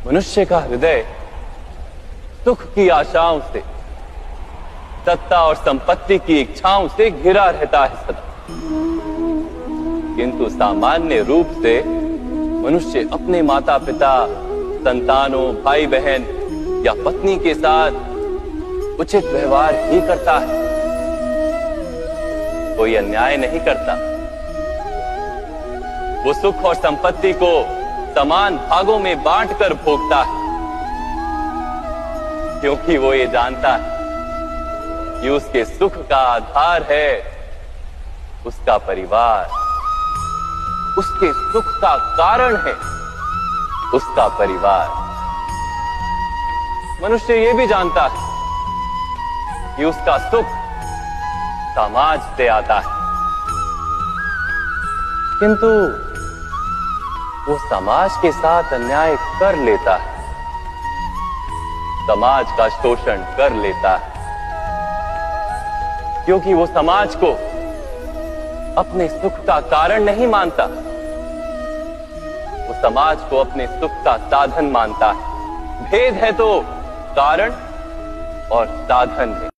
मनुष्य का हृदय सुख की आशाओं से, सत्ता और संपत्ति की इच्छाओं से घिरा रहता है सदा। किंतु सामान्य रूप से मनुष्य अपने माता पिता, संतानों, भाई बहन या पत्नी के साथ उचित व्यवहार ही करता है, कोई अन्याय नहीं करता। वो सुख और संपत्ति को समान भागों में बांटकर भोगता है, क्योंकि वो ये जानता है कि उसके सुख का आधार है उसका परिवार, उसके सुख का कारण है उसका परिवार। मनुष्य ये भी जानता है कि उसका सुख समाज से आता है, किंतु वो समाज के साथ अन्याय कर लेता है, समाज का शोषण कर लेता है, क्योंकि वो समाज को अपने सुख का कारण नहीं मानता, वो समाज को अपने सुख का साधन मानता है। भेद है तो कारण और साधन में।